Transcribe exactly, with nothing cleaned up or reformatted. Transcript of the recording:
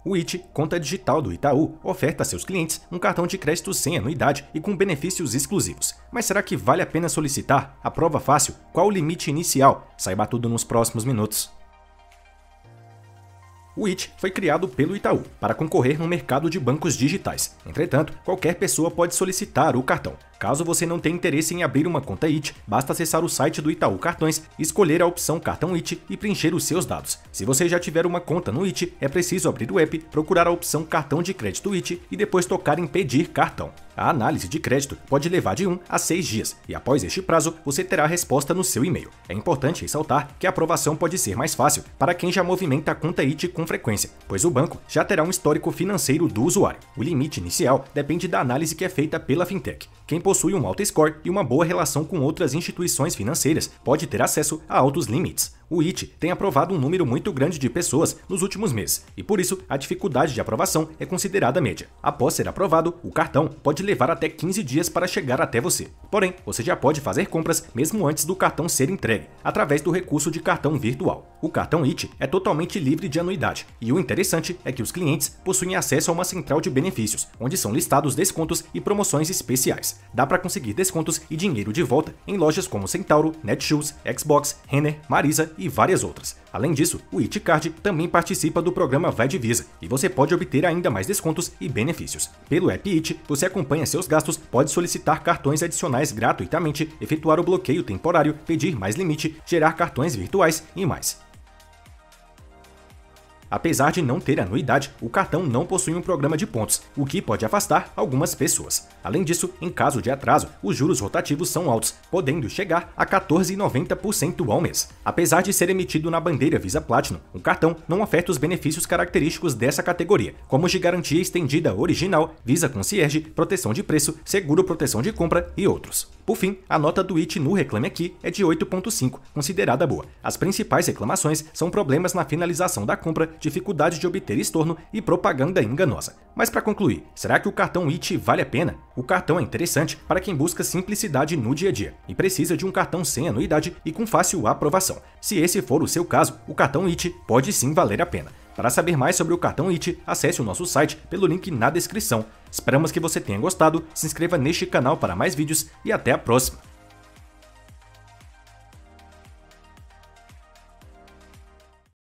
O I T, conta digital do Itaú, oferta a seus clientes um cartão de crédito sem anuidade e com benefícios exclusivos. Mas será que vale a pena solicitar? A prova fácil? Qual o limite inicial? Saiba tudo nos próximos minutos. O I T foi criado pelo Itaú para concorrer no mercado de bancos digitais. Entretanto, qualquer pessoa pode solicitar o cartão. Caso você não tenha interesse em abrir uma conta I T, basta acessar o site do Itaú Cartões, escolher a opção Cartão I T e preencher os seus dados. Se você já tiver uma conta no I T, é preciso abrir o app, procurar a opção Cartão de Crédito I T e depois tocar em Pedir Cartão. A análise de crédito pode levar de um a seis dias e após este prazo você terá a resposta no seu e-mail. É importante ressaltar que a aprovação pode ser mais fácil para quem já movimenta a conta I T com frequência, pois o banco já terá um histórico financeiro do usuário. O limite inicial depende da análise que é feita pela fintech. Quem possui um alto score e uma boa relação com outras instituições financeiras pode ter acesso a altos limites. O I T tem aprovado um número muito grande de pessoas nos últimos meses, e por isso a dificuldade de aprovação é considerada média. Após ser aprovado, o cartão pode levar até quinze dias para chegar até você. Porém, você já pode fazer compras mesmo antes do cartão ser entregue, através do recurso de cartão virtual. O cartão I T é totalmente livre de anuidade, e o interessante é que os clientes possuem acesso a uma central de benefícios, onde são listados descontos e promoções especiais. Dá para conseguir descontos e dinheiro de volta em lojas como Centauro, Netshoes, Xbox, Renner, Marisa e várias outras. Além disso, o I T Card também participa do programa Vai de Visa e você pode obter ainda mais descontos e benefícios. Pelo app I T, você acompanha seus gastos, pode solicitar cartões adicionais gratuitamente, efetuar o bloqueio temporário, pedir mais limite, gerar cartões virtuais e mais. Apesar de não ter anuidade, o cartão não possui um programa de pontos, o que pode afastar algumas pessoas. Além disso, em caso de atraso, os juros rotativos são altos, podendo chegar a quatorze vírgula noventa por cento ao mês. Apesar de ser emitido na bandeira Visa Platinum, o cartão não oferta os benefícios característicos dessa categoria, como os de garantia estendida original, Visa Concierge, proteção de preço, seguro proteção de compra e outros. Por fim, a nota do I T no Reclame Aqui é de oito ponto cinco, considerada boa. As principais reclamações são problemas na finalização da compra, dificuldade de obter estorno e propaganda enganosa. Mas para concluir, será que o cartão I T vale a pena? O cartão é interessante para quem busca simplicidade no dia a dia e precisa de um cartão sem anuidade e com fácil aprovação. Se esse for o seu caso, o cartão I T pode sim valer a pena. Para saber mais sobre o cartão I T, acesse o nosso site pelo link na descrição. Esperamos que você tenha gostado, se inscreva neste canal para mais vídeos e até a próxima!